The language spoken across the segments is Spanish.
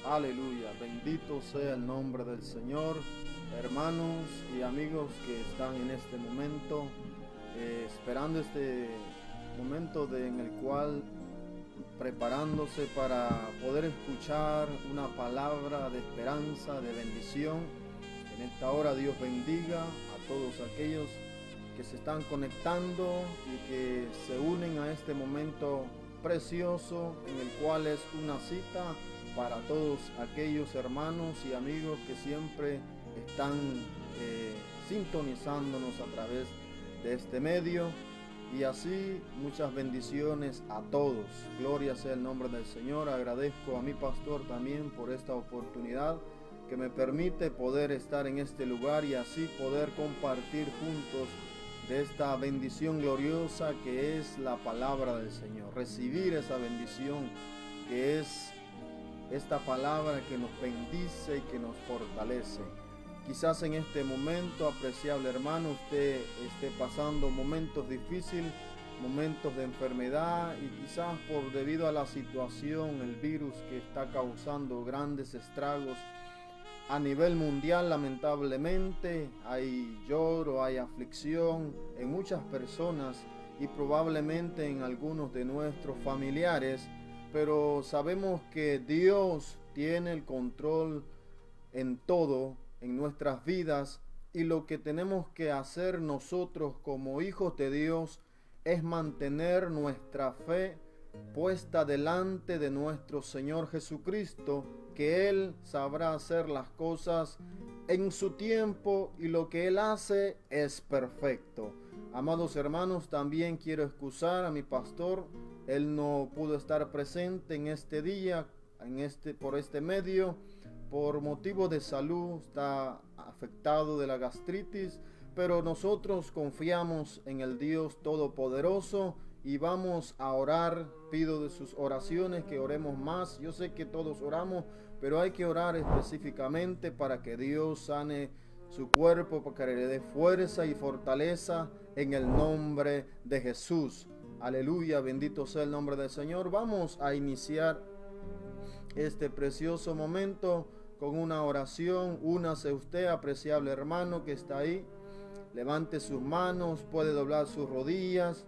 Aleluya, bendito sea el nombre del Señor. Hermanos y amigos que están en este momento, esperando este momento en el cual preparándose para poder escuchar una palabra de esperanza, de bendición. En esta hora Dios bendiga a todos aquellos que se están conectando y que se unen a este momento precioso en el cual es una cita para todos aquellos hermanos y amigos que siempre están sintonizándonos a través de este medio. Y así muchas bendiciones a todos. Gloria sea el nombre del Señor. Agradezco a mi pastor también por esta oportunidad que me permite poder estar en este lugar y así poder compartir juntos de esta bendición gloriosa que es la palabra del Señor. Recibir esa bendición que es esta palabra que nos bendice y que nos fortalece. Quizás en este momento, apreciable hermano, usted esté pasando momentos difíciles, momentos de enfermedad y quizás debido a la situación, el virus que está causando grandes estragos a nivel mundial, lamentablemente hay lloro, hay aflicción en muchas personas y probablemente en algunos de nuestros familiares, pero sabemos que Dios tiene el control en todo, en nuestras vidas, y lo que tenemos que hacer nosotros como hijos de Dios es mantener nuestra fe puesta delante de nuestro Señor Jesucristo, que Él sabrá hacer las cosas en su tiempo y lo que Él hace es perfecto. Amados hermanos, también quiero excusar a mi pastor. Él no pudo estar presente en este día, por este medio, por motivo de salud, está afectado de la gastritis, pero nosotros confiamos en el Dios Todopoderoso y vamos a orar. Pido de sus oraciones que oremos más. Yo sé que todos oramos, pero hay que orar específicamente para que Dios sane su cuerpo, para que le dé fuerza y fortaleza en el nombre de Jesús. Aleluya, bendito sea el nombre del Señor. Vamos a iniciar este precioso momento con una oración. Únase usted, apreciable hermano que está ahí. Levante sus manos, puede doblar sus rodillas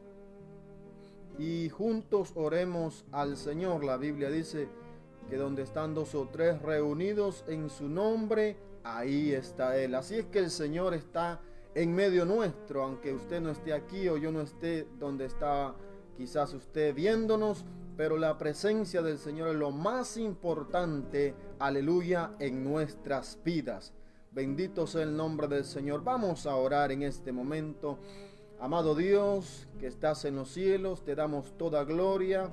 y juntos oremos al Señor. La Biblia dice que donde están dos o tres reunidos en su nombre, ahí está Él. Así es que el Señor está en medio nuestro, aunque usted no esté aquí o yo no esté donde está quizás usted viéndonos, pero la presencia del Señor es lo más importante, aleluya, en nuestras vidas. Bendito sea el nombre del Señor. Vamos a orar en este momento. Amado Dios, que estás en los cielos, te damos toda gloria,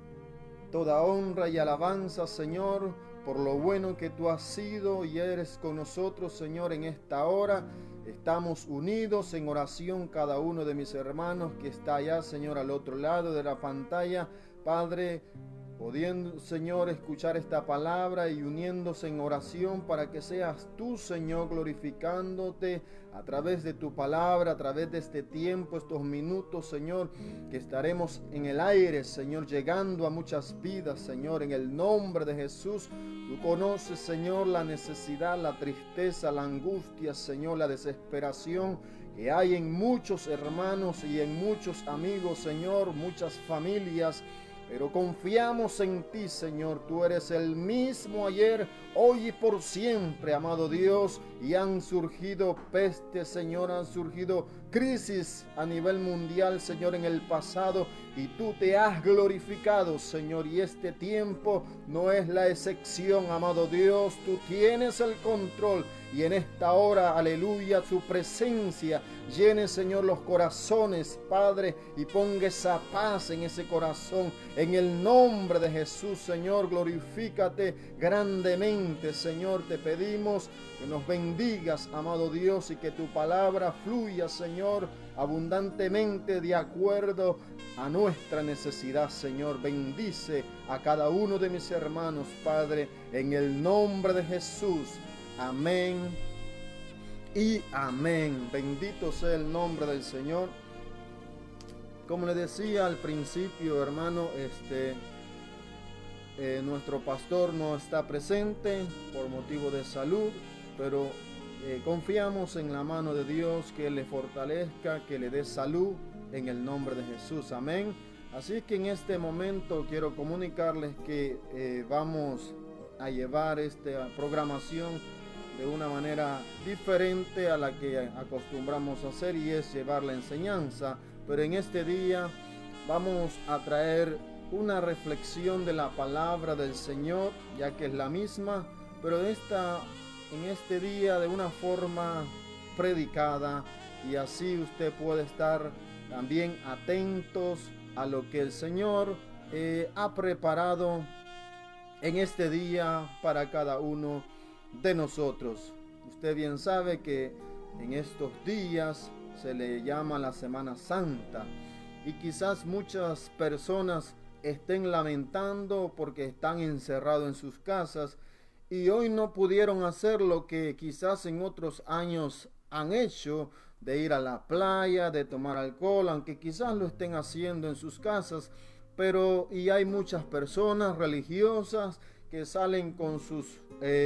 toda honra y alabanza, Señor, por lo bueno que tú has sido y eres con nosotros, Señor, en esta hora. Estamos unidos en oración cada uno de mis hermanos que está allá, Señor, al otro lado de la pantalla. Padre, pudiendo, Señor, escuchar esta palabra y uniéndose en oración para que seas tú, Señor, glorificándote a través de tu palabra, a través de este tiempo, estos minutos, Señor, que estaremos en el aire, Señor, llegando a muchas vidas, Señor, en el nombre de Jesús. Tú conoces, Señor, la necesidad, la tristeza, la angustia, Señor, la desesperación que hay en muchos hermanos y en muchos amigos, Señor, muchas familias. Pero confiamos en ti, Señor. Tú eres el mismo ayer, hoy y por siempre, amado Dios. Y han surgido pestes, Señor, han surgido crisis a nivel mundial, Señor, en el pasado. Y tú te has glorificado, Señor. Y este tiempo no es la excepción, amado Dios. Tú tienes el control. Y en esta hora, aleluya, tu presencia llene, Señor, los corazones, Padre, y ponga esa paz en ese corazón. En el nombre de Jesús, Señor, glorifícate grandemente, Señor. Te pedimos que nos bendigas, amado Dios, y que tu palabra fluya, Señor, abundantemente de acuerdo a nuestra necesidad, Señor. Bendice a cada uno de mis hermanos, Padre, en el nombre de Jesús. Amén y amén. Bendito sea el nombre del Señor. Como le decía al principio, hermano, nuestro pastor no está presente por motivo de salud, pero confiamos en la mano de Dios, que le fortalezca, que le dé salud en el nombre de Jesús. Amén. Así que en este momento quiero comunicarles que vamos a llevar esta programación de una manera diferente a la que acostumbramos a hacer, y es llevar la enseñanza. Pero en este día vamos a traer una reflexión de la palabra del Señor, ya que es la misma, pero en este día de una forma predicada, y así usted puede estar también atentos a lo que el Señor ha preparado en este día para cada uno de nosotros. Usted bien sabe que en estos días se le llama la Semana Santa, y quizás muchas personas estén lamentando porque están encerrados en sus casas y hoy no pudieron hacer lo que quizás en otros años han hecho, de ir a la playa, de tomar alcohol, aunque quizás lo estén haciendo en sus casas. Pero y hay muchas personas religiosas que salen con sus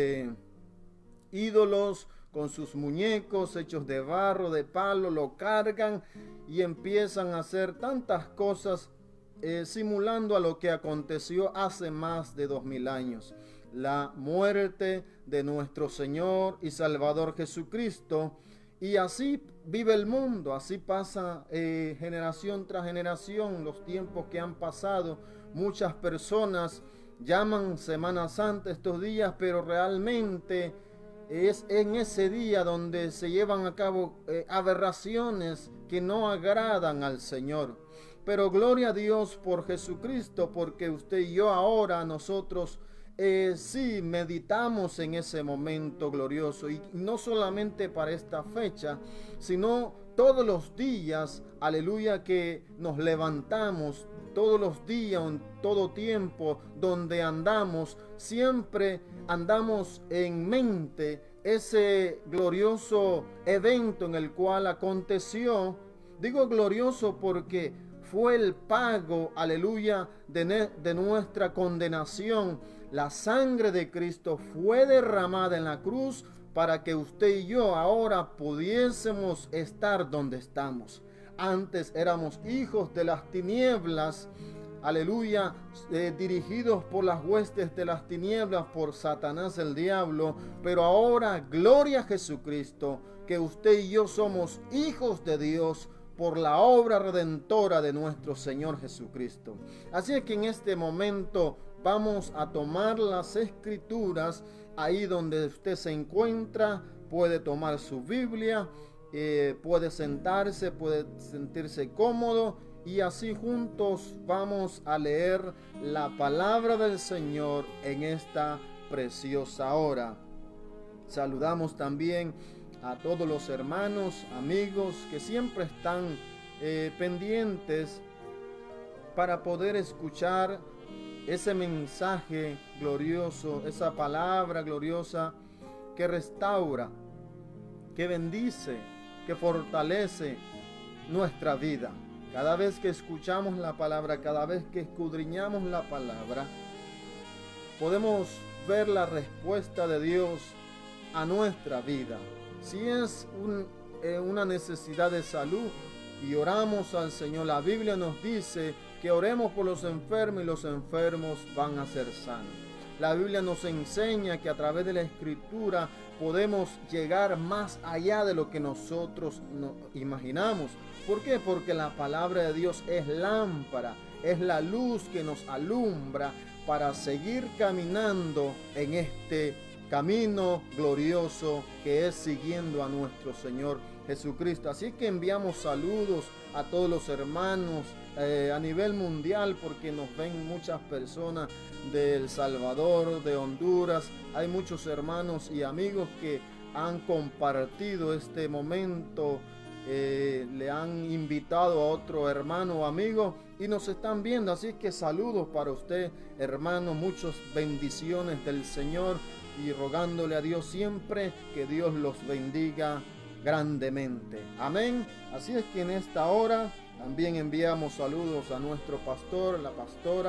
ídolos, con sus muñecos hechos de barro, de palo, lo cargan y empiezan a hacer tantas cosas simulando a lo que aconteció hace más de 2000 años. La muerte de nuestro Señor y Salvador Jesucristo. Y así vive el mundo, así pasa generación tras generación, los tiempos que han pasado. Muchas personas llaman Semana Santa estos días, pero realmente es en ese día donde se llevan a cabo aberraciones que no agradan al Señor. Pero gloria a Dios por Jesucristo, porque usted y yo ahora, nosotros sí meditamos en ese momento glorioso, y no solamente para esta fecha, sino todos los días, aleluya, que nos levantamos, todos los días, en todo tiempo donde andamos, siempre andamos en mente ese glorioso evento en el cual aconteció. Digo glorioso porque fue el pago, aleluya, de nuestra condenación. La sangre de Cristo fue derramada en la cruz para que usted y yo ahora pudiésemos estar donde estamos. Antes éramos hijos de las tinieblas, aleluya, dirigidos por las huestes de las tinieblas, por Satanás el diablo. Pero ahora, gloria a Jesucristo, que usted y yo somos hijos de Dios por la obra redentora de nuestro Señor Jesucristo. Así es que en este momento vamos a tomar las escrituras. Ahí donde usted se encuentra, puede tomar su Biblia, puede sentarse, puede sentirse cómodo, y así juntos vamos a leer la palabra del Señor en esta preciosa hora. Saludamos también a todos los hermanos, amigos que siempre están pendientes para poder escuchar ese mensaje glorioso, esa palabra gloriosa que restaura, que bendice, que fortalece nuestra vida. Cada vez que escuchamos la palabra, cada vez que escudriñamos la palabra, podemos ver la respuesta de Dios a nuestra vida. Si es una necesidad de salud y oramos al Señor, la Biblia nos dice que oremos por los enfermos y los enfermos van a ser sanos. La Biblia nos enseña que a través de la Escritura podemos llegar más allá de lo que nosotros imaginamos. ¿Por qué? Porque la palabra de Dios es lámpara, es la luz que nos alumbra para seguir caminando en este camino glorioso que es siguiendo a nuestro Señor Jesucristo. Así que enviamos saludos a todos los hermanos a nivel mundial, porque nos ven muchas personas de El Salvador, de Honduras. Hay muchos hermanos y amigos que han compartido este momento, le han invitado a otro hermano o amigo y nos están viendo. Así que saludos para usted, hermano, muchas bendiciones del Señor, y rogándole a Dios siempre que Dios los bendiga grandemente. Amén. Así es que en esta hora también enviamos saludos a nuestro pastor, la pastora,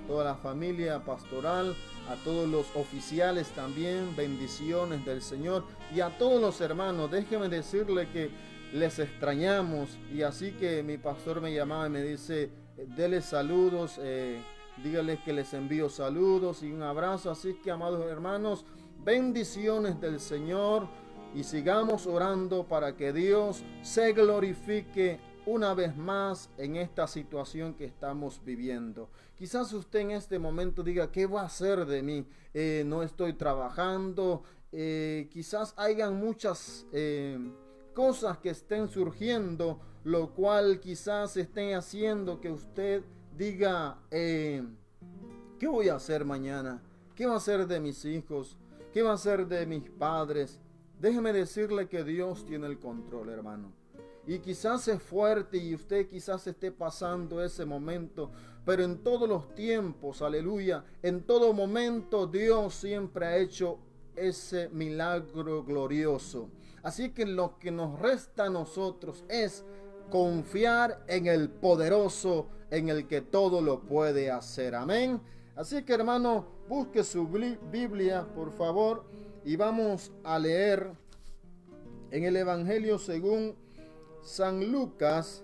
toda la familia pastoral, a todos los oficiales también, bendiciones del Señor, y a todos los hermanos. Déjeme decirle que les extrañamos, y así que mi pastor me llamaba y me dice, dele saludos, dígales que les envío saludos y un abrazo. Así que, amados hermanos, bendiciones del Señor, y sigamos orando para que Dios se glorifique una vez más en esta situación que estamos viviendo. Quizás usted en este momento diga, ¿qué va a hacer de mí? No estoy trabajando, quizás hayan muchas cosas que estén surgiendo, lo cual quizás estén haciendo que usted diga, ¿qué voy a hacer mañana? ¿Qué va a hacer de mis hijos? ¿Qué va a hacer de mis padres? Déjeme decirle que Dios tiene el control, hermano. Y quizás es fuerte y usted quizás esté pasando ese momento, pero en todos los tiempos, aleluya, en todo momento Dios siempre ha hecho ese milagro glorioso. Así que lo que nos resta a nosotros es confiar en el poderoso, en el que todo lo puede hacer. Amén. Así que, hermano, busque su Biblia, por favor, y vamos a leer en el Evangelio según San Lucas.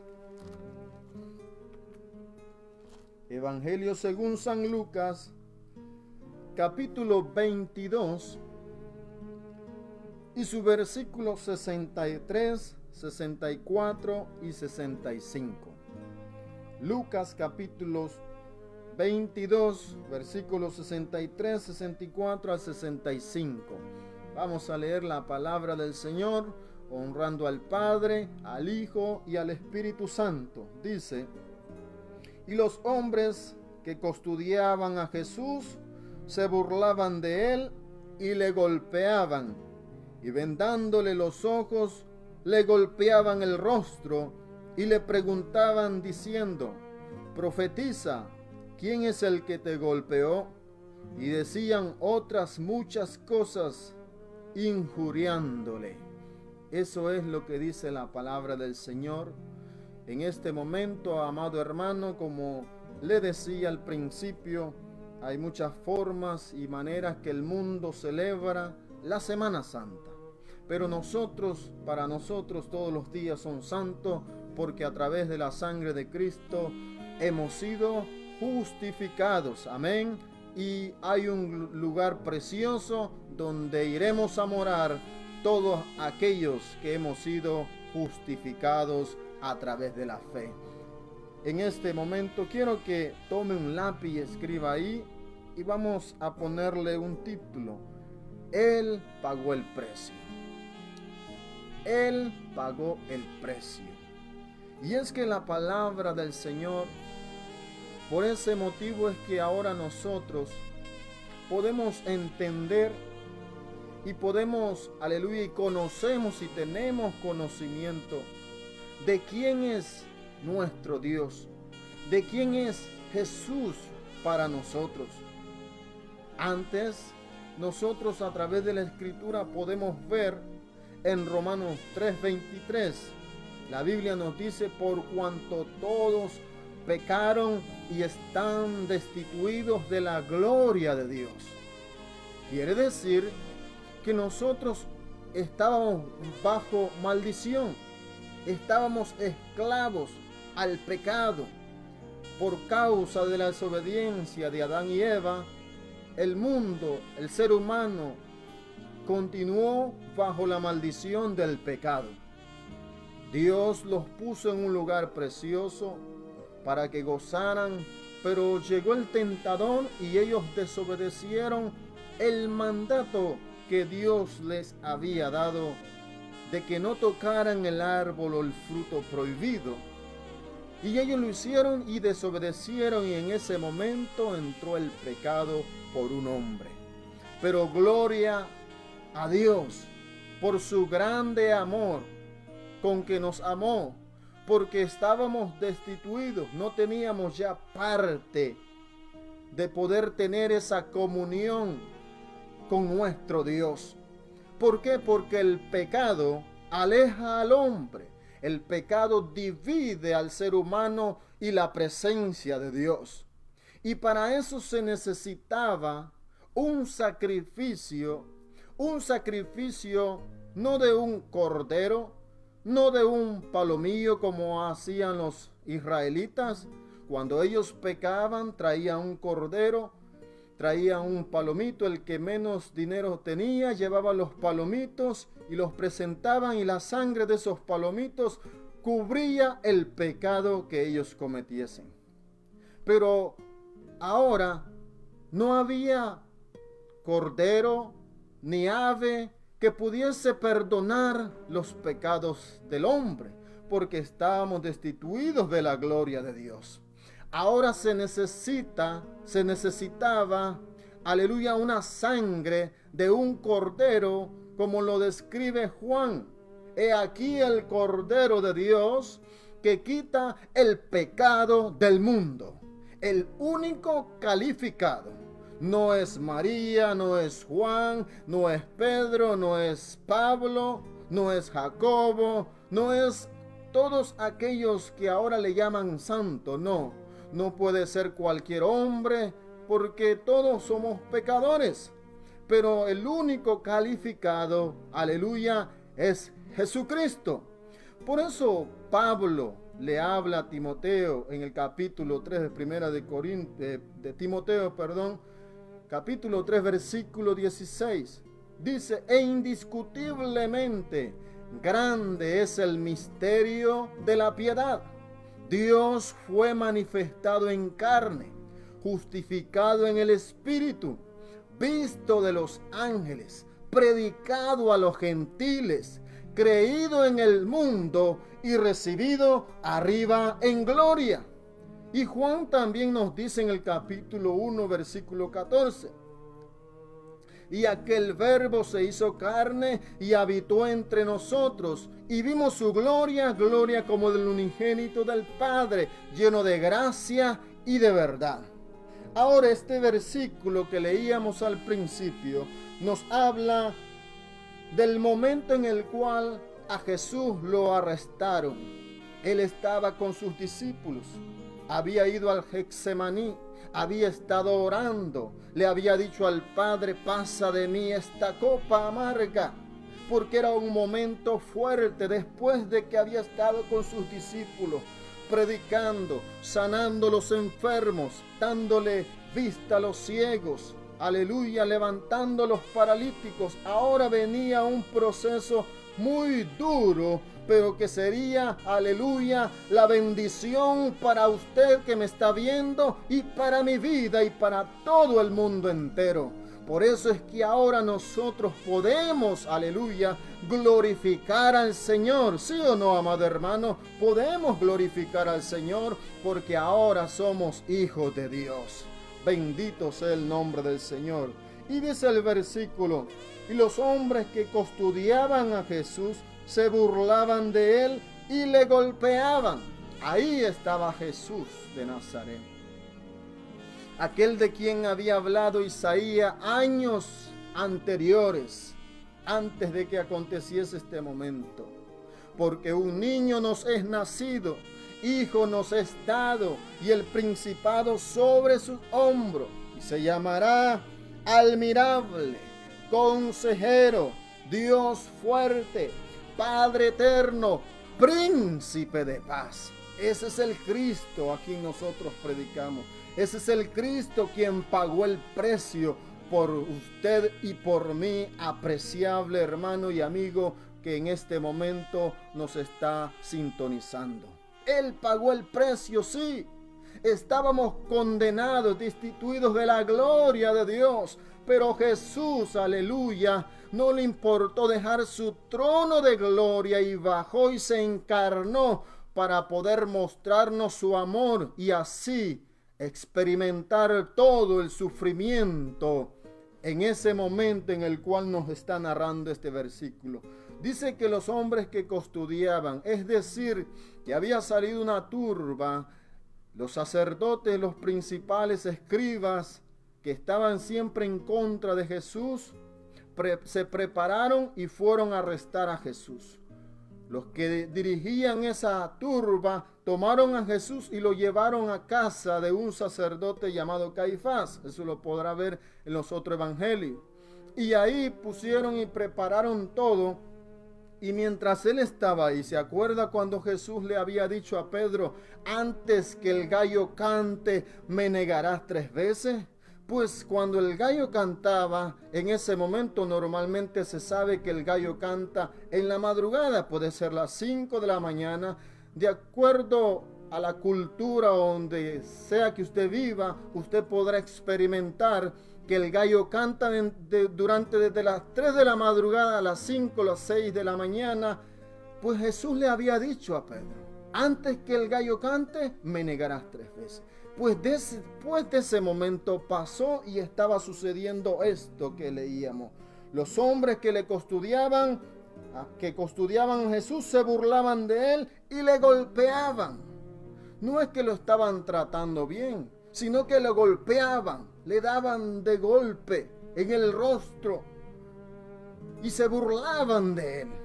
Evangelio según San Lucas, capítulo 22, y su versículo 63, 64 y 65. Lucas capítulos 22, versículos 63, 64 al 65. Vamos a leer la palabra del Señor, honrando al Padre, al Hijo y al Espíritu Santo. Dice: y los hombres que custodiaban a Jesús se burlaban de él y le golpeaban, y vendándole los ojos, le golpeaban el rostro y le preguntaban diciendo: profetiza, ¿quién es el que te golpeó? Y decían otras muchas cosas, injuriándole. Eso es lo que dice la palabra del Señor. En este momento, amado hermano, como le decía al principio, hay muchas formas y maneras que el mundo celebra la Semana Santa. Pero para nosotros todos los días son santos, porque a través de la sangre de Cristo hemos sido justificados. Amén. Y hay un lugar precioso donde iremos a morar todos aquellos que hemos sido justificados a través de la fe. En este momento quiero que tome un lápiz y escriba ahí, y vamos a ponerle un título: Él pagó el precio. Él pagó el precio. Y es que la palabra del Señor, por ese motivo es que ahora nosotros podemos entender y podemos, aleluya, y conocemos y tenemos conocimiento de quién es nuestro Dios, de quién es Jesús para nosotros. Antes, nosotros a través de la Escritura podemos ver en Romanos 3:23, la Biblia nos dice: por cuanto todos pecaron y están destituidos de la gloria de Dios. Quiere decir que nosotros estábamos bajo maldición, estábamos esclavos al pecado. Por causa de la desobediencia de Adán y Eva, el mundo, el ser humano, continuó bajo la maldición del pecado. Dios los puso en un lugar precioso para que gozaran, pero llegó el tentador y ellos desobedecieron el mandato que Dios les había dado de que no tocaran el árbol o el fruto prohibido. Y ellos lo hicieron y desobedecieron, y en ese momento entró el pecado por un hombre. Pero gloria a Dios por su grande amor con que nos amó, porque estábamos destituidos, no teníamos ya parte de poder tener esa comunión con nuestro Dios. ¿Por qué? Porque el pecado aleja al hombre. El pecado divide al ser humano y la presencia de Dios. Y para eso se necesitaba un sacrificio no de un cordero, no de un palomillo como hacían los israelitas. Cuando ellos pecaban, traían un cordero, traían un palomito. El que menos dinero tenía llevaba los palomitos y los presentaban, y la sangre de esos palomitos cubría el pecado que ellos cometiesen. Pero ahora no había cordero ni ave que pudiese perdonar los pecados del hombre, porque estábamos destituidos de la gloria de Dios. Ahora se necesitaba, aleluya, una sangre de un cordero, como lo describe Juan. He aquí el Cordero de Dios que quita el pecado del mundo. El único calificado. No es María, no es Juan, no es Pedro, no es Pablo, no es Jacobo, no es todos aquellos que ahora le llaman santo. No puede ser cualquier hombre, porque todos somos pecadores. Pero el único calificado, aleluya, es Jesucristo. Por eso Pablo le habla a Timoteo en el capítulo 3 de Primera de Timoteo, capítulo 3, versículo 16. Dice: e indiscutiblemente grande es el misterio de la piedad. Dios fue manifestado en carne, justificado en el Espíritu, visto de los ángeles, predicado a los gentiles, creído en el mundo y recibido arriba en gloria. Y Juan también nos dice en el capítulo 1, versículo 14: y aquel verbo se hizo carne y habitó entre nosotros, y vimos su gloria, gloria como del unigénito del Padre, lleno de gracia y de verdad. Ahora este versículo que leíamos al principio nos habla del momento en el cual a Jesús lo arrestaron. Él estaba con sus discípulos, había ido al Getsemaní, había estado orando, le había dicho al Padre: pasa de mí esta copa amarga, porque era un momento fuerte después de que había estado con sus discípulos, predicando, sanando a los enfermos, dándole vista a los ciegos, aleluya, levantando a los paralíticos. Ahora venía un proceso muy duro, pero que sería, aleluya, la bendición para usted que me está viendo, y para mi vida y para todo el mundo entero. Por eso es que ahora nosotros podemos, aleluya, glorificar al Señor. ¿Sí o no, amado hermano? Podemos glorificar al Señor porque ahora somos hijos de Dios. Bendito sea el nombre del Señor. Y dice el versículo: y los hombres que custodiaban a Jesús se burlaban de él y le golpeaban. Ahí estaba Jesús de Nazaret, aquel de quien había hablado Isaías años anteriores, antes de que aconteciese este momento. Porque un niño nos es nacido, hijo nos es dado, y el principado sobre sus hombros, y se llamará Admirable, Consejero, Dios fuerte, Padre eterno, Príncipe de paz. Ese es el Cristo a quien nosotros predicamos. Ese es el Cristo quien pagó el precio por usted y por mí, apreciable hermano y amigo que en este momento nos está sintonizando. Él pagó el precio, sí. Estábamos condenados, destituidos de la gloria de Dios. Pero Jesús, aleluya, no le importó dejar su trono de gloria y bajó y se encarnó para poder mostrarnos su amor y así experimentar todo el sufrimiento en ese momento en el cual nos está narrando este versículo. Dice que los hombres que custodiaban, es decir, que había salido una turba, los sacerdotes, los principales escribas, que estaban siempre en contra de Jesús, se prepararon y fueron a arrestar a Jesús. Los que dirigían esa turba tomaron a Jesús y lo llevaron a casa de un sacerdote llamado Caifás. Eso lo podrá ver en los otros evangelios. Y ahí pusieron y prepararon todo. Y mientras él estaba ahí, ¿se acuerda cuando Jesús le había dicho a Pedro: antes que el gallo cante, me negarás 3 veces? Pues cuando el gallo cantaba, en ese momento normalmente se sabe que el gallo canta en la madrugada, puede ser las 5 de la mañana, de acuerdo a la cultura donde sea que usted viva, usted podrá experimentar que el gallo canta durante desde las 3 de la madrugada a las 5, las 6 de la mañana. Pues Jesús le había dicho a Pedro: antes que el gallo cante, me negarás 3 veces. Pues después de ese momento pasó y estaba sucediendo esto que leíamos. Los hombres que custodiaban a Jesús se burlaban de él y le golpeaban. No es que lo estaban tratando bien, sino que lo golpeaban, le daban de golpe en el rostro y se burlaban de él.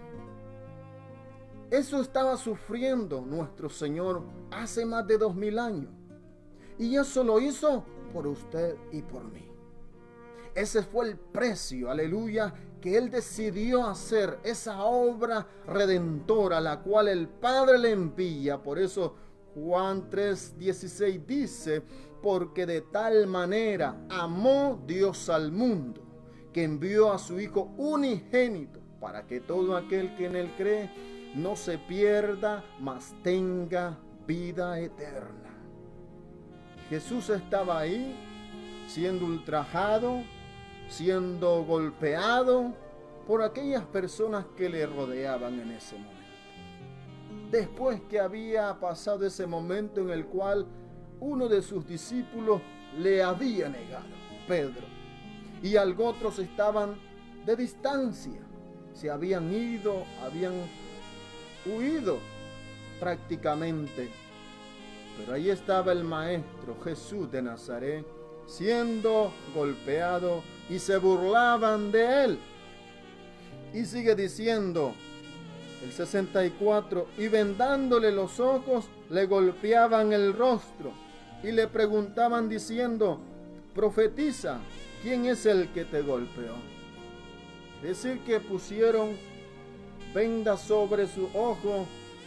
Eso estaba sufriendo nuestro Señor hace más de 2000 años. Y eso lo hizo por usted y por mí. Ese fue el precio, aleluya, que Él decidió hacer, esa obra redentora, la cual el Padre le envía. Por eso Juan 3:16 dice: porque de tal manera amó Dios al mundo, que envió a su Hijo unigénito, para que todo aquel que en Él cree no se pierda, mas tenga vida eterna. Jesús estaba ahí, siendo ultrajado, siendo golpeado por aquellas personas que le rodeaban en ese momento. Después que había pasado ese momento en el cual uno de sus discípulos le había negado, Pedro, y otros estaban de distancia, se habían ido, habían huido prácticamente. Pero ahí estaba el Maestro Jesús de Nazaret, siendo golpeado, y se burlaban de él. Y sigue diciendo el 64: y vendándole los ojos, le golpeaban el rostro, y le preguntaban diciendo: profetiza, ¿quién es el que te golpeó? Es decir, que pusieron vendas sobre sus ojos,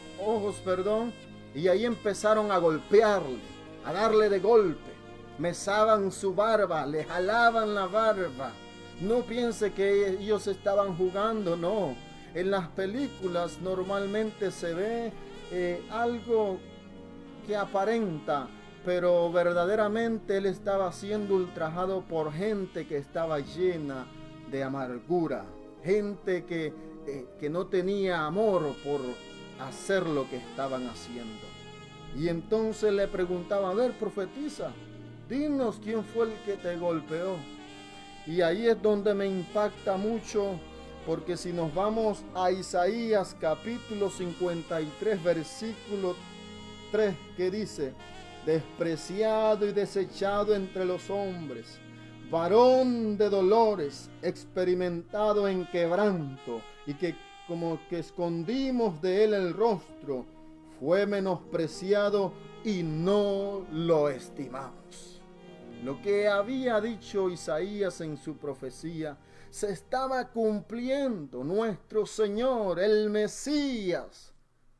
y ahí empezaron a golpearle, a darle de golpe. Mesaban su barba, le jalaban la barba. No piense que ellos estaban jugando, no. En las películas normalmente se ve algo que aparenta, pero verdaderamente él estaba siendo ultrajado por gente que estaba llena de amargura, gente que no tenía amor por hacer lo que estaban haciendo. Y entonces le preguntaba: a ver, profetiza, dinos quién fue el que te golpeó. Y ahí es donde me impacta mucho, porque si nos vamos a Isaías capítulo 53 versículo 3, que dice: despreciado y desechado entre los hombres, varón de dolores, experimentado en quebranto, y que como que escondimos de él el rostro, fue menospreciado y no lo estimamos. Lo que había dicho Isaías en su profecía se estaba cumpliendo. Nuestro Señor, el Mesías,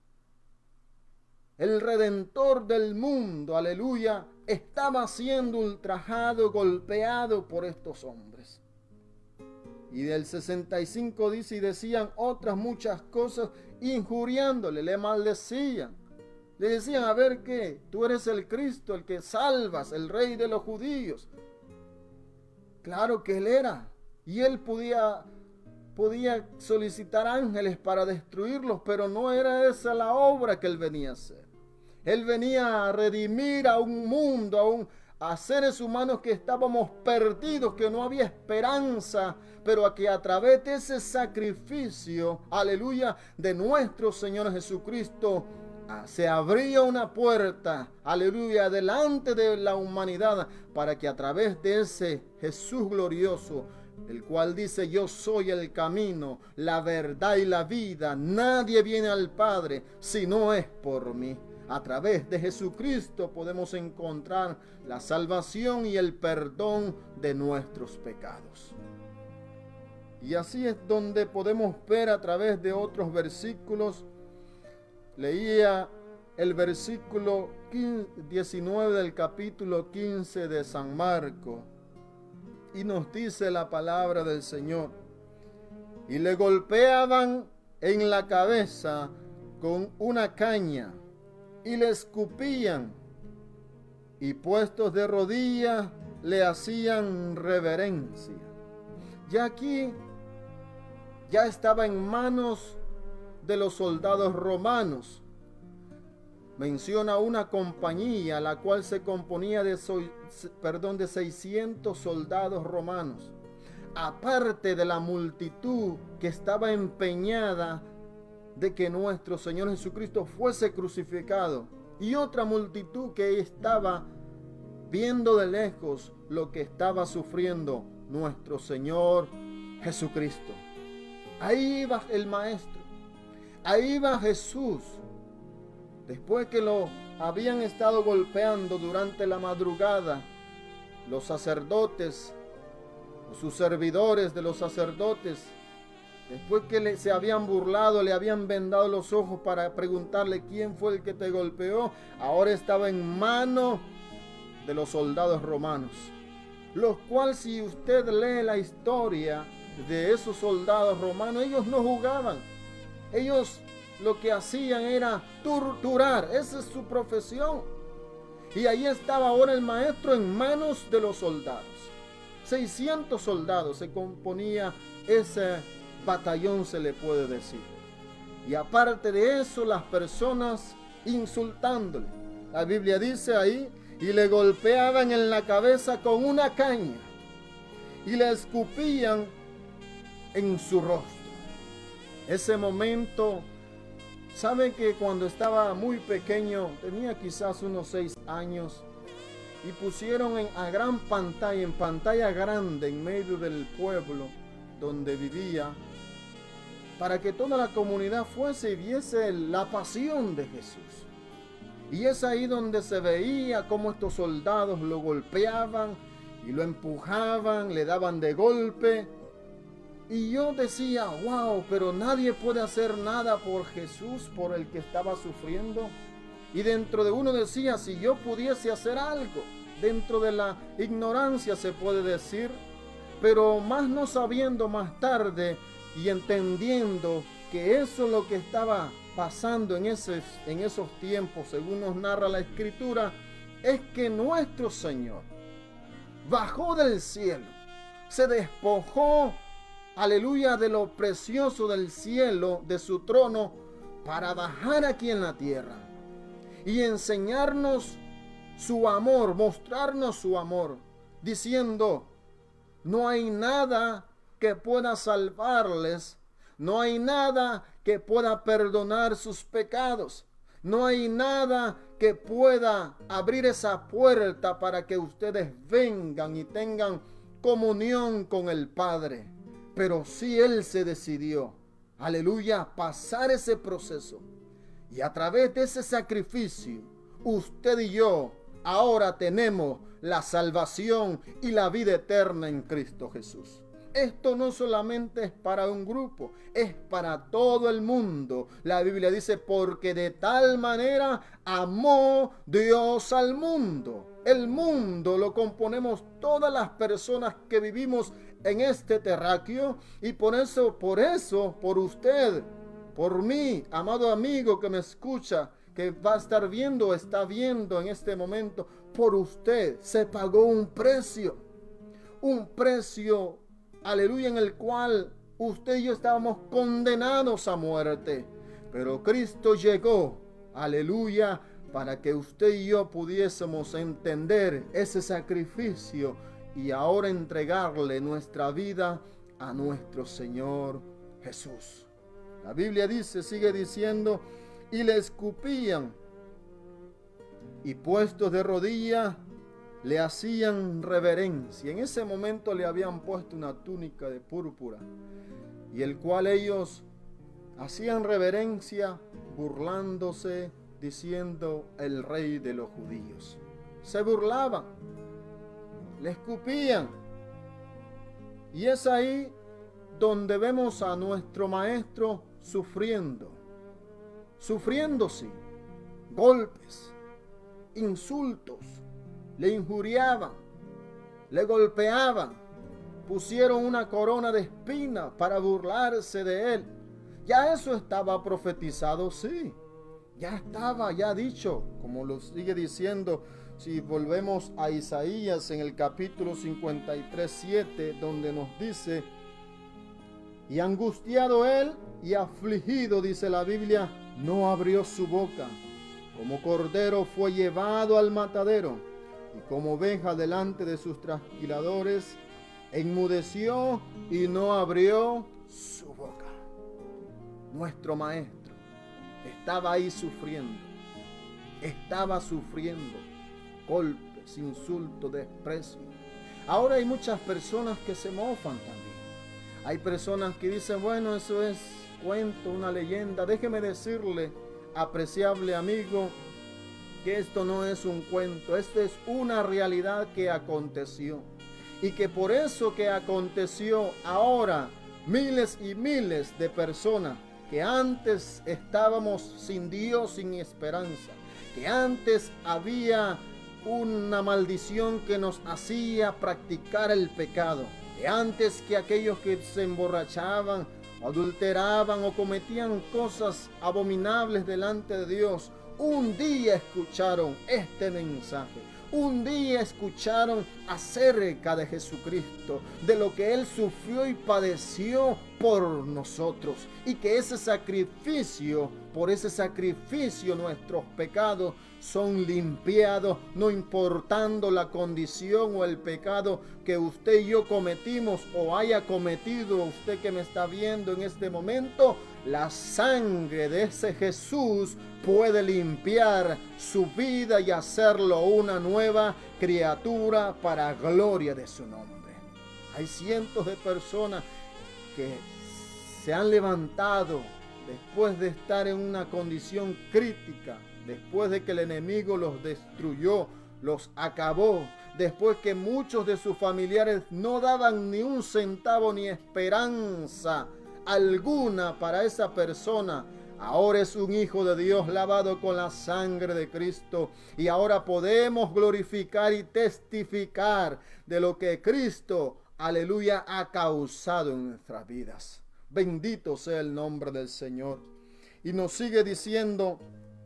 el Redentor del mundo, aleluya, estaba siendo ultrajado, golpeado por estos hombres. Y del 65 dice: y decían otras muchas cosas, injuriándole, le maldecían. Le decían: a ver qué, tú eres el Cristo, el que salvas, el Rey de los judíos. Claro que él era. Y él podía solicitar ángeles para destruirlos, pero no era esa la obra que él venía a hacer. Él venía a redimir a un mundo, a seres humanos que estábamos perdidos, que no había esperanza, pero a que a través de ese sacrificio, aleluya, de nuestro Señor Jesucristo, se abría una puerta, aleluya, delante de la humanidad, para que a través de ese Jesús glorioso el cual dice: yo soy el camino, la verdad y la vida. Nadie viene al Padre si no es por mí. A través de Jesucristo podemos encontrar la salvación y el perdón de nuestros pecados. Y así es donde podemos ver a través de otros versículos. Leía el versículo 19 del capítulo 15 de San Marcos. Y nos dice la palabra del Señor: y le golpeaban en la cabeza con una caña, y le escupían, y puestos de rodillas le hacían reverencia. Ya aquí ya estaba en manos de los soldados romanos. Menciona una compañía, la cual se componía de 600 soldados romanos, aparte de la multitud que estaba empeñada de que nuestro Señor Jesucristo fuese crucificado, y otra multitud que estaba viendo de lejos lo que estaba sufriendo nuestro Señor Jesucristo. Ahí va el Maestro, ahí va Jesús. Después que lo habían estado golpeando durante la madrugada, los sacerdotes, sus servidores de los sacerdotes, después que se habían burlado, le habían vendado los ojos para preguntarle quién fue el que te golpeó, ahora estaba en manos de los soldados romanos, los cuales, si usted lee la historia de esos soldados romanos, ellos no jugaban, ellos lo que hacían era torturar. Esa es su profesión. Y ahí estaba ahora el Maestro en manos de los soldados. 600 soldados se componía ese batallón, se le puede decir. Y aparte de eso, las personas insultándole. La Biblia dice ahí: y le golpeaban en la cabeza con una caña, y le escupían en su rostro. Ese momento, ¿saben que cuando estaba muy pequeño, tenía quizás unos 6 años, y pusieron a gran pantalla, en pantalla grande, en medio del pueblo donde vivía, para que toda la comunidad fuese y viese la pasión de Jesús? Y es ahí donde se veía cómo estos soldados lo golpeaban y lo empujaban, le daban de golpe. Y yo decía: wow, pero nadie puede hacer nada por Jesús, por el que estaba sufriendo. Y dentro de uno decía: si yo pudiese hacer algo, dentro de la ignorancia se puede decir, pero más no sabiendo más tarde y entendiendo que eso es lo que estaba pasando en esos tiempos, según nos narra la Escritura, es que nuestro Señor bajó del cielo, se despojó, aleluya, de lo precioso del cielo, de su trono, para bajar aquí en la tierra y enseñarnos su amor, mostrarnos su amor, diciendo: no hay nada que pueda salvarles, no hay nada que pueda perdonar sus pecados, no hay nada que pueda abrir esa puerta para que ustedes vengan y tengan comunión con el Padre. Pero sí Él se decidió, aleluya, pasar ese proceso. Y a través de ese sacrificio, usted y yo ahora tenemos la salvación y la vida eterna en Cristo Jesús. Esto no solamente es para un grupo, es para todo el mundo. La Biblia dice: porque de tal manera amó Dios al mundo. El mundo lo componemos todas las personas que vivimos en este terráqueo, y por eso, por usted, por mí, amado amigo que me escucha, que va a estar viendo o está viendo en este momento, por usted se pagó un precio, aleluya, en el cual usted y yo estábamos condenados a muerte, pero Cristo llegó, aleluya, para que usted y yo pudiésemos entender ese sacrificio y ahora entregarle nuestra vida a nuestro Señor Jesús. La Biblia dice, sigue diciendo: y le escupían, y puestos de rodillas le hacían reverencia. En ese momento le habían puesto una túnica de púrpura, y el cual ellos hacían reverencia burlándose, diciendo el rey de los judíos. Se burlaban, le escupían. Y es ahí donde vemos a nuestro maestro sufriendo, sí, golpes, insultos, le injuriaban, le golpeaban, pusieron una corona de espinas para burlarse de él. Ya eso estaba profetizado, sí, ya estaba ya dicho, como lo sigue diciendo. Si volvemos a Isaías en el capítulo 53:7, donde nos dice: y angustiado él y afligido, dice la Biblia, no abrió su boca. Como cordero fue llevado al matadero, y como oveja delante de sus trasquiladores, enmudeció y no abrió su boca. Nuestro maestro estaba ahí sufriendo, golpes, insultos, desprecio. Ahora hay muchas personas que se mofan también. Hay personas que dicen: bueno, eso es cuento, una leyenda. Déjeme decirle, apreciable amigo, que esto no es un cuento, esto es una realidad que aconteció. Y que por eso que aconteció ahora, miles y miles de personas que antes estábamos sin Dios, sin esperanza, que antes había una maldición que nos hacía practicar el pecado, que antes que aquellos que se emborrachaban, adulteraban o cometían cosas abominables delante de Dios, un día escucharon este mensaje. Un día escucharon acerca de Jesucristo, de lo que Él sufrió y padeció por nosotros, y que ese sacrificio, por ese sacrificio nuestros pecados son limpiados, no importando la condición o el pecado que usted y yo cometimos o haya cometido usted que me está viendo en este momento. La sangre de ese Jesús puede limpiar su vida y hacerlo una nueva criatura para gloria de su nombre. Hay cientos de personas que se han levantado después de estar en una condición crítica, después de que el enemigo los destruyó, los acabó, después que muchos de sus familiares no daban ni un centavo ni esperanza alguna para esa persona. Ahora es un hijo de Dios lavado con la sangre de Cristo, y ahora podemos glorificar y testificar de lo que Cristo, aleluya, ha causado en nuestras vidas. Bendito sea el nombre del Señor. Y nos sigue diciendo,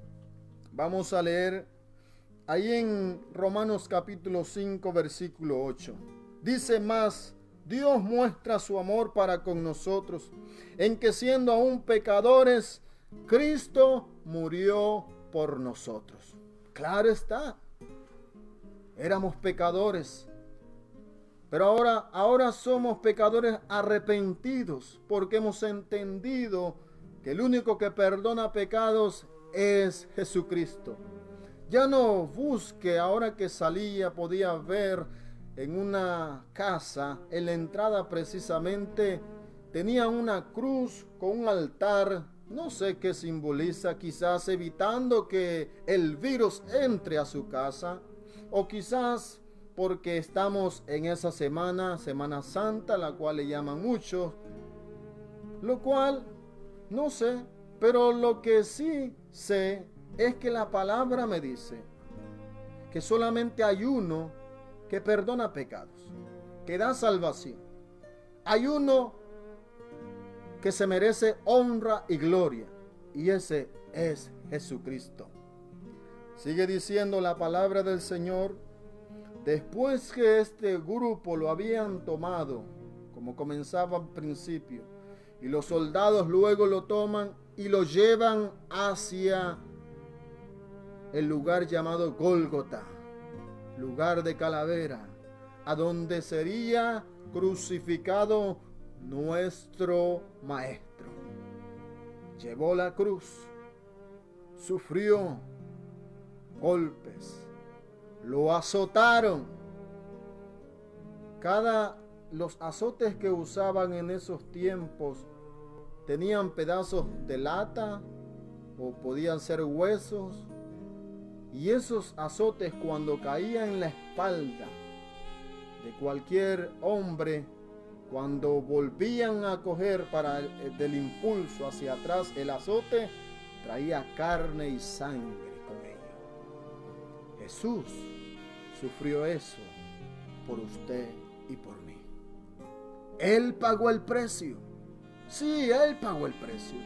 vamos a leer ahí en Romanos capítulo 5 versículo 8. Dice más: Dios muestra su amor para con nosotros, en que siendo aún pecadores, Cristo murió por nosotros. Claro está, éramos pecadores, pero ahora somos pecadores arrepentidos, porque hemos entendido que el único que perdona pecados es Jesucristo. Ya no busque, ahora que salía podía ver en una casa, en la entrada precisamente, tenía una cruz con un altar, no sé qué simboliza, quizás evitando que el virus entre a su casa, o quizás porque estamos en esa Semana Santa, la cual le llaman muchos, lo cual no sé, pero lo que sí sé es que la palabra me dice que solamente hay uno que perdona pecados, que da salvación. Hay uno que se merece honra y gloria, y ese es Jesucristo. Sigue diciendo la palabra del Señor: después que este grupo lo habían tomado, como comenzaba al principio, y los soldados luego lo toman y lo llevan hacia el lugar llamado Gólgota, lugar de calavera, a donde sería crucificado nuestro maestro. Llevó la cruz, sufrió golpes, lo azotaron. Los azotes que usaban en esos tiempos tenían pedazos de lata o podían ser huesos. Y esos azotes, cuando caían en la espalda de cualquier hombre, cuando volvían a coger del impulso hacia atrás, el azote traía carne y sangre con ello. Jesús sufrió eso por usted y por mí. Él pagó el precio. Sí, Él pagó el precio.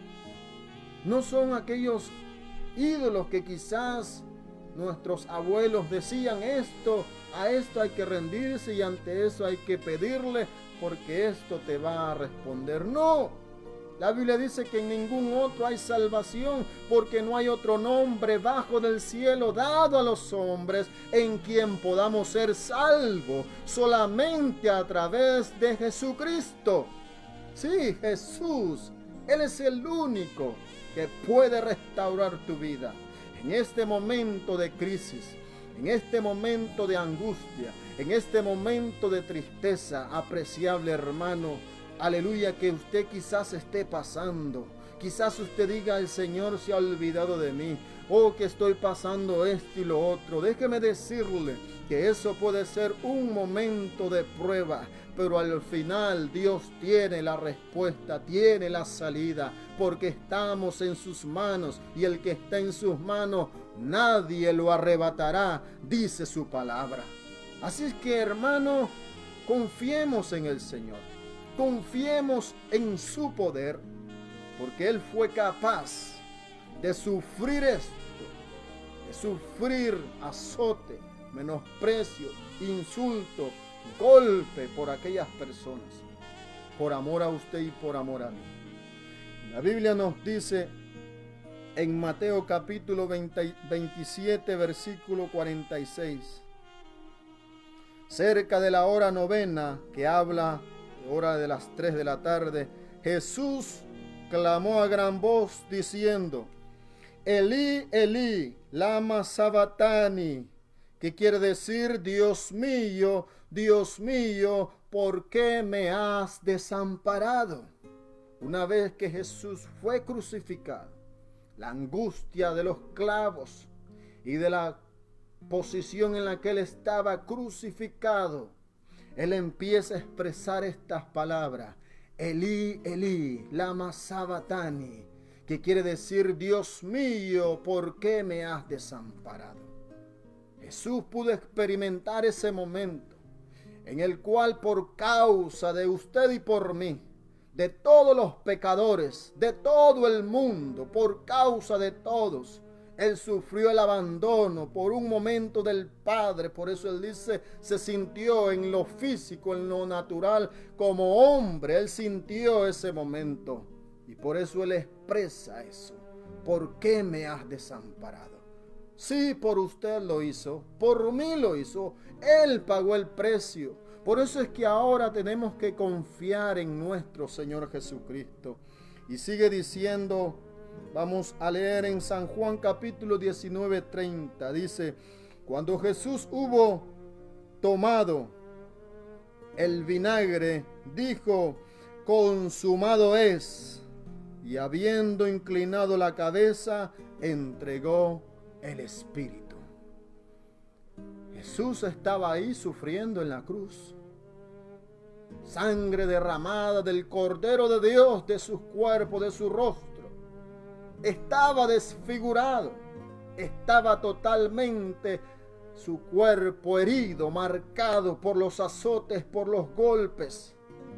No son aquellos ídolos que quizás nuestros abuelos decían, a esto hay que rendirse y ante eso hay que pedirle porque esto te va a responder. No, la Biblia dice que en ningún otro hay salvación, porque no hay otro nombre bajo del cielo dado a los hombres en quien podamos ser salvos, solamente a través de Jesucristo. Sí, Jesús, Él es el único que puede restaurar tu vida. En este momento de crisis, en este momento de angustia, en este momento de tristeza, apreciable hermano, aleluya, que usted quizás esté pasando. Quizás usted diga, el Señor se ha olvidado de mí, o que estoy pasando esto y lo otro. Déjeme decirle que eso puede ser un momento de prueba, pero al final Dios tiene la respuesta, tiene la salida, porque estamos en sus manos, y el que está en sus manos nadie lo arrebatará, dice su palabra. Así es que, hermano, confiemos en el Señor, confiemos en su poder, porque Él fue capaz de sufrir esto, de sufrir azote, menosprecio, insulto, golpe por aquellas personas, por amor a usted y por amor a mí. La Biblia nos dice en Mateo capítulo 27, versículo 46, cerca de la hora novena, que habla de hora de las 3 de la tarde, Jesús clamó a gran voz diciendo, Elí, Elí, lama sabatani, que quiere decir, Dios mío, ¿por qué me has desamparado? Una vez que Jesús fue crucificado, la angustia de los clavos y de la posición en la que Él estaba crucificado, Él empieza a expresar estas palabras, Elí, Elí, lama sabatani, que quiere decir, Dios mío, ¿por qué me has desamparado? Jesús pudo experimentar ese momento en el cual, por causa de usted y por mí, de todos los pecadores, de todo el mundo, por causa de todos, Él sufrió el abandono por un momento del Padre. Por eso Él dice, se sintió en lo físico, en lo natural, como hombre. Él sintió ese momento. Y por eso Él expresa eso. ¿Por qué me has desamparado? Sí, por usted lo hizo, por mí lo hizo. Él pagó el precio. Por eso es que ahora tenemos que confiar en nuestro Señor Jesucristo. Y sigue diciendo, vamos a leer en San Juan capítulo 19:30. Dice, cuando Jesús hubo tomado el vinagre, dijo, consumado es. Y habiendo inclinado la cabeza, entregó el Espíritu. Jesús estaba ahí sufriendo en la cruz. Sangre derramada del Cordero de Dios, de su cuerpo, de su rostro. Estaba desfigurado. Estaba totalmente su cuerpo herido, marcado por los azotes, por los golpes,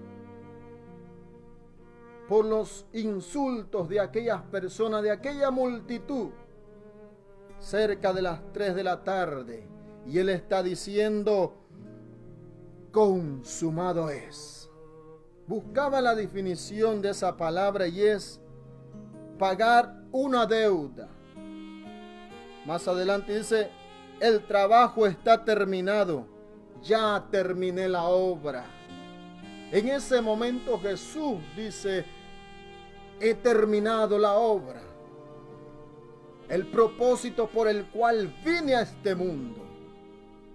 por los insultos de aquellas personas, de aquella multitud. Cerca de las 3 de la tarde, y Él está diciendo, consumado es. Buscaba la definición de esa palabra y es pagar una deuda. Más adelante dice, el trabajo está terminado, ya terminé la obra. En ese momento Jesús dice, he terminado la obra. El propósito por el cual vine a este mundo,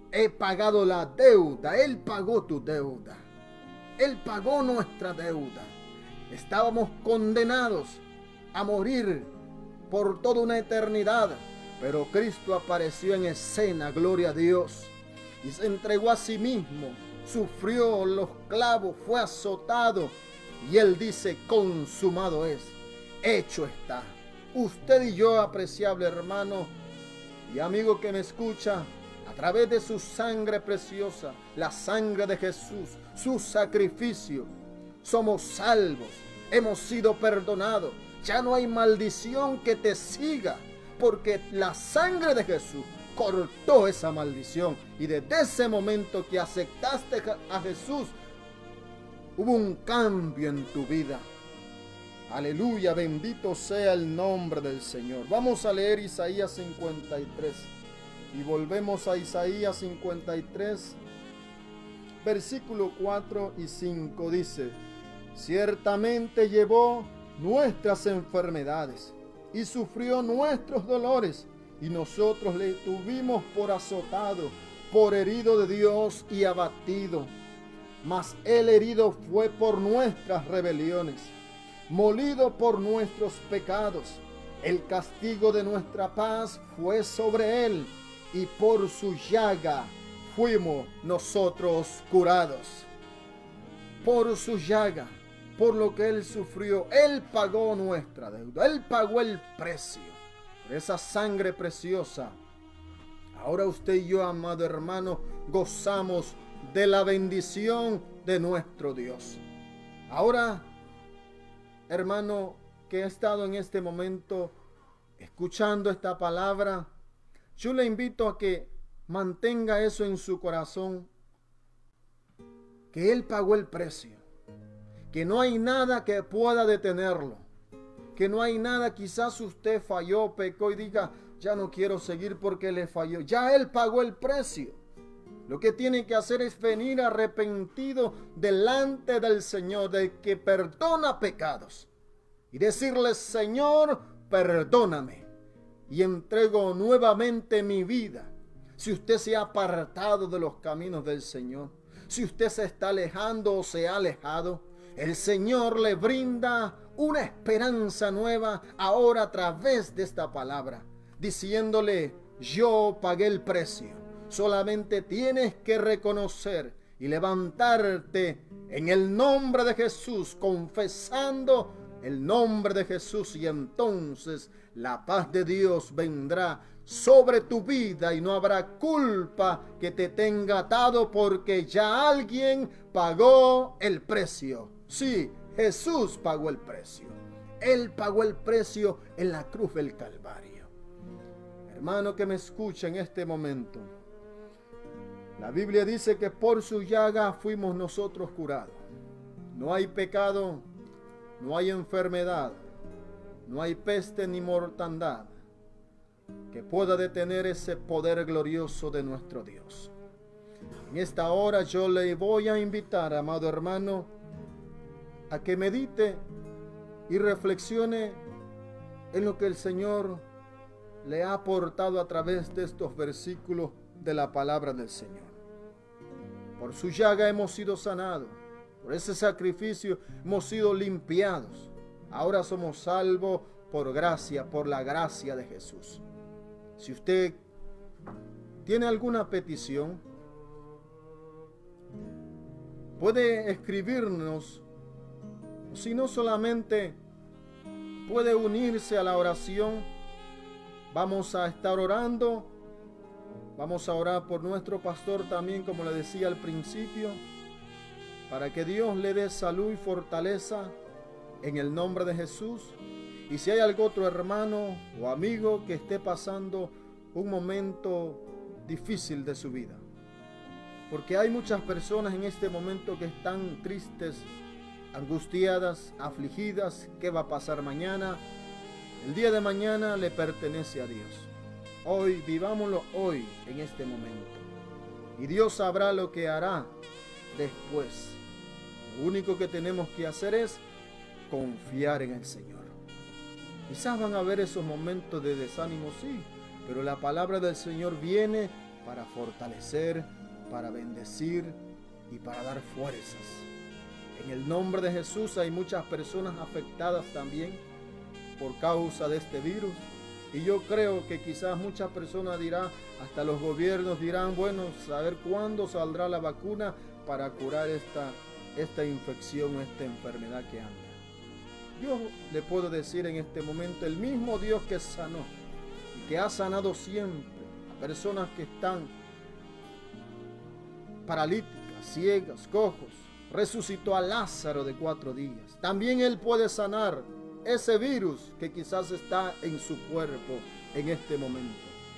he pagado la deuda. Él pagó tu deuda. Él pagó nuestra deuda. Estábamos condenados a morir por toda una eternidad, pero Cristo apareció en escena, gloria a Dios, y se entregó a sí mismo, sufrió los clavos, fue azotado, y Él dice: consumado es, hecho está. Usted y yo, apreciable hermano y amigo que me escucha, a través de su sangre preciosa, la sangre de Jesús, su sacrificio, somos salvos, hemos sido perdonados. Ya no hay maldición que te siga, porque la sangre de Jesús cortó esa maldición. Y desde ese momento que aceptaste a Jesús, hubo un cambio en tu vida. Aleluya, bendito sea el nombre del Señor. Vamos a leer Isaías 53. Y volvemos a Isaías 53, versículo 4 y 5. Dice: ciertamente llevó nuestras enfermedades y sufrió nuestros dolores, y nosotros le tuvimos por azotado, por herido de Dios y abatido. Mas Él herido fue por nuestras rebeliones, molido por nuestros pecados. El castigo de nuestra paz fue sobre Él, y por su llaga fuimos nosotros curados. Por su llaga, por lo que Él sufrió, Él pagó nuestra deuda. Él pagó el precio por esa sangre preciosa. Ahora usted y yo, amado hermano, gozamos de la bendición de nuestro Dios. Ahora, hermano, que he estado en este momento escuchando esta palabra, yo le invito a que mantenga eso en su corazón, que Él pagó el precio, que no hay nada que pueda detenerlo, que no hay nada. Quizás usted falló, pecó y diga: ya no quiero seguir porque le falló. Ya Él pagó el precio. Lo que tiene que hacer es venir arrepentido delante del Señor, del que perdona pecados, y decirle: Señor, perdóname y entrego nuevamente mi vida. Si usted se ha apartado de los caminos del Señor, si usted se está alejando o se ha alejado, el Señor le brinda una esperanza nueva ahora a través de esta palabra, diciéndole: yo pagué el precio. Solamente tienes que reconocer y levantarte en el nombre de Jesús, confesando el nombre de Jesús, y entonces la paz de Dios vendrá sobre tu vida y no habrá culpa que te tenga atado, porque ya alguien pagó el precio. Sí, Jesús pagó el precio. Él pagó el precio en la cruz del Calvario. Hermano que me escucha en este momento, la Biblia dice que por su llaga fuimos nosotros curados. No hay pecado, no hay enfermedad, no hay peste ni mortandad que pueda detener ese poder glorioso de nuestro Dios. En esta hora yo le voy a invitar, amado hermano, a que medite y reflexione en lo que el Señor le ha aportado a través de estos versículos de la palabra del Señor. Por su llaga hemos sido sanados, por ese sacrificio hemos sido limpiados. Ahora somos salvos por gracia, por la gracia de Jesús. Si usted tiene alguna petición, puede escribirnos, o si no, solamente puede unirse a la oración. Vamos a estar orando. Vamos a orar por nuestro pastor también, como le decía al principio, para que Dios le dé salud y fortaleza en el nombre de Jesús. Y si hay algún otro hermano o amigo que esté pasando un momento difícil de su vida, porque hay muchas personas en este momento que están tristes, angustiadas, afligidas. ¿Qué va a pasar mañana? El día de mañana le pertenece a Dios. Hoy, vivámoslo hoy, en este momento. Y Dios sabrá lo que hará después. Lo único que tenemos que hacer es confiar en el Señor. Quizás van a haber esos momentos de desánimo, sí, pero la palabra del Señor viene para fortalecer, para bendecir y para dar fuerzas. En el nombre de Jesús hay muchas personas afectadas también por causa de este virus. Y yo creo que quizás muchas personas dirán, hasta los gobiernos dirán, bueno, saber cuándo saldrá la vacuna para curar esta infección, esta enfermedad que anda. Yo le puedo decir en este momento, el mismo Dios que sanó y que ha sanado siempre a personas que están paralíticas, ciegas, cojos, resucitó a Lázaro de 4 días. También Él puede sanar ese virus que quizás está en su cuerpo en este momento.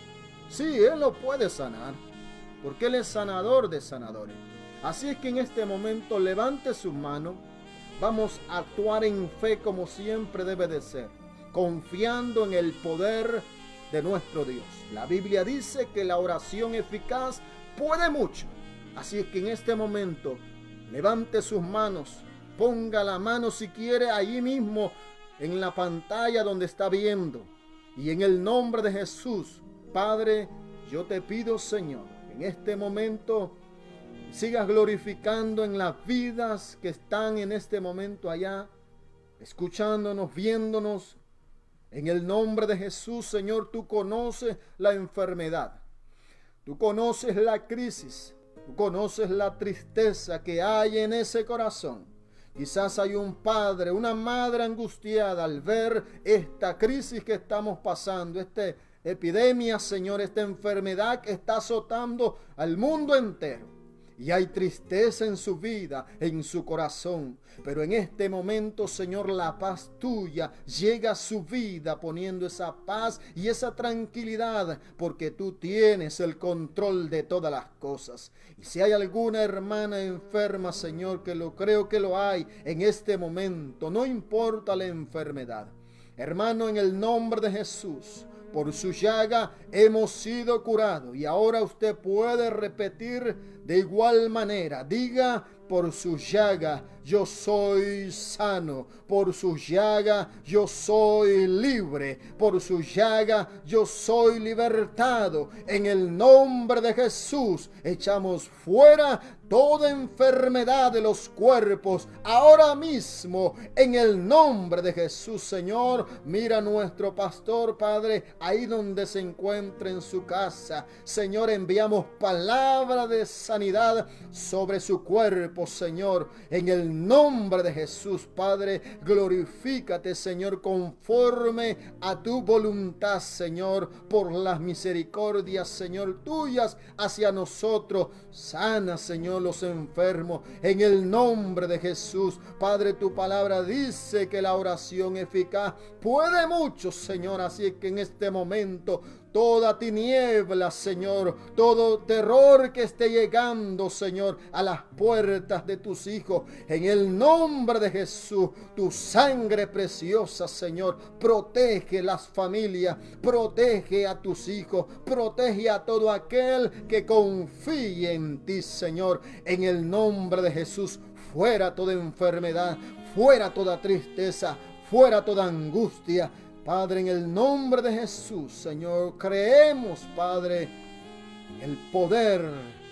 Sí, Él lo puede sanar, porque Él es sanador de sanadores. Así es que en este momento levante sus manos. Vamos a actuar en fe como siempre debe de ser, confiando en el poder de nuestro Dios. La Biblia dice que la oración eficaz puede mucho. Así es que en este momento levante sus manos, ponga la mano si quiere allí mismo en la pantalla donde está viendo. Y en el nombre de Jesús, Padre, yo te pido, Señor, en este momento sigas glorificando en las vidas que están en este momento allá, escuchándonos, viéndonos. En el nombre de Jesús, Señor, tú conoces la enfermedad, tú conoces la crisis, tú conoces la tristeza que hay en ese corazón. Quizás hay un padre, una madre angustiada al ver esta crisis que estamos pasando, esta epidemia, Señor, esta enfermedad que está azotando al mundo entero. Y hay tristeza en su vida, en su corazón. Pero en este momento, Señor, la paz tuya llega a su vida poniendo esa paz y esa tranquilidad, porque tú tienes el control de todas las cosas. Y si hay alguna hermana enferma, Señor, que lo creo que lo hay en este momento, no importa la enfermedad. Hermano, en el nombre de Jesús, por su llaga hemos sido curados. Y ahora usted puede repetir de igual manera. Diga: por su llaga yo soy sano. Por su llaga yo soy libre. Por su llaga yo soy libertado. En el nombre de Jesús echamos fuera toda enfermedad de los cuerpos. Ahora mismo, en el nombre de Jesús, Señor, mira a nuestro pastor, Padre, ahí donde se encuentra en su casa. Señor, enviamos palabra de sanidad sobre su cuerpo, Señor. En el nombre de Jesús, Padre, glorifícate, Señor, conforme a tu voluntad, Señor, por las misericordias, Señor, tuyas hacia nosotros. Sana, Señor, los enfermos, en el nombre de Jesús. Padre, tu palabra dice que la oración eficaz puede mucho, Señor. Así es que en este momento toda tiniebla, Señor, todo terror que esté llegando, Señor, a las puertas de tus hijos, en el nombre de Jesús, tu sangre preciosa, Señor, protege las familias, protege a tus hijos, protege a todo aquel que confíe en ti, Señor, en el nombre de Jesús. Fuera toda enfermedad, fuera toda tristeza, fuera toda angustia. Padre, en el nombre de Jesús, Señor, creemos, Padre, en el poder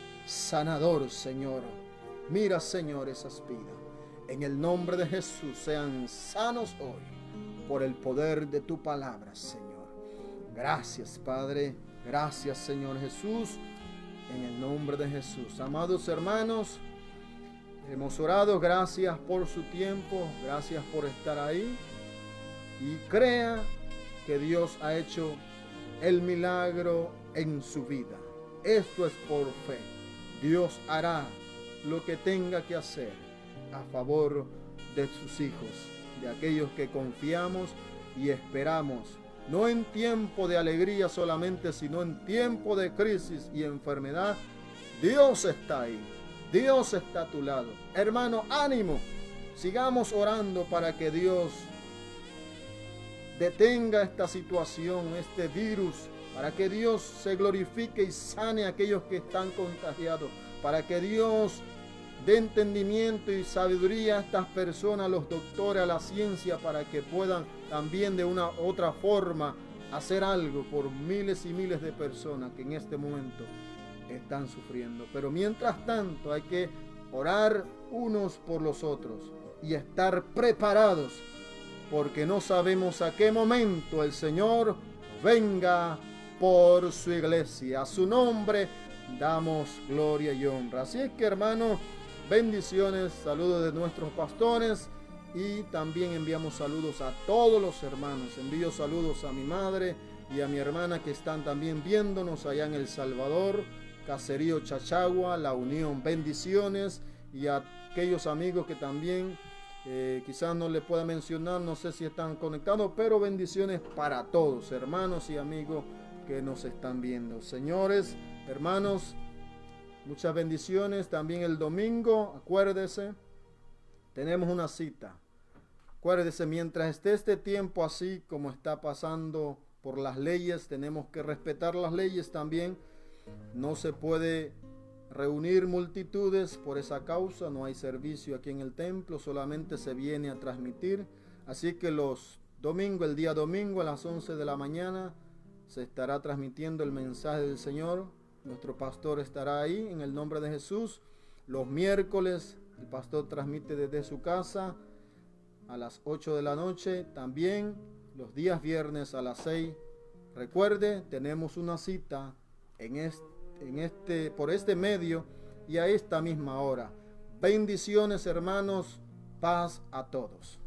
sanador, Señor. Mira, Señor, esas vidas. En el nombre de Jesús, sean sanos hoy por el poder de tu palabra, Señor. Gracias, Padre. Gracias, Señor Jesús. En el nombre de Jesús. Amados hermanos, hemos orado. Gracias por su tiempo. Gracias por estar ahí. Y crea que Dios ha hecho el milagro en su vida. Esto es por fe. Dios hará lo que tenga que hacer a favor de sus hijos, de aquellos que confiamos y esperamos, no en tiempo de alegría solamente, sino en tiempo de crisis y enfermedad. Dios está ahí. Dios está a tu lado. Hermano, ánimo. Sigamos orando para que Dios detenga esta situación, este virus, para que Dios se glorifique y sane a aquellos que están contagiados, para que Dios dé entendimiento y sabiduría a estas personas, a los doctores, a la ciencia, para que puedan también de una otra forma hacer algo por miles y miles de personas que en este momento están sufriendo. Pero mientras tanto hay que orar unos por los otros y estar preparados, porque no sabemos a qué momento el Señor venga por su iglesia. A su nombre damos gloria y honra. Así es que, hermanos, bendiciones, saludos de nuestros pastores, y también enviamos saludos a todos los hermanos. Envío saludos a mi madre y a mi hermana que están también viéndonos allá en El Salvador, Caserío Chachagua, La Unión. Bendiciones, y a aquellos amigos que también quizás no le pueda mencionar, no sé si están conectados, pero bendiciones para todos, hermanos y amigos que nos están viendo. Señores, hermanos, muchas bendiciones. También el domingo, acuérdese, tenemos una cita. Acuérdese, mientras esté este tiempo así como está pasando por las leyes, tenemos que respetar las leyes también. No se puede reunir multitudes por esa causa. No hay servicio aquí en el templo, solamente se viene a transmitir. Así que los domingos, el día domingo a las 11 de la mañana, se estará transmitiendo el mensaje del Señor. Nuestro pastor estará ahí en el nombre de Jesús. Los miércoles el pastor transmite desde su casa a las 8 de la noche. También los días viernes a las 6. Recuerde, tenemos una cita por este medio y a esta misma hora. Bendiciones, hermanos. Paz a todos.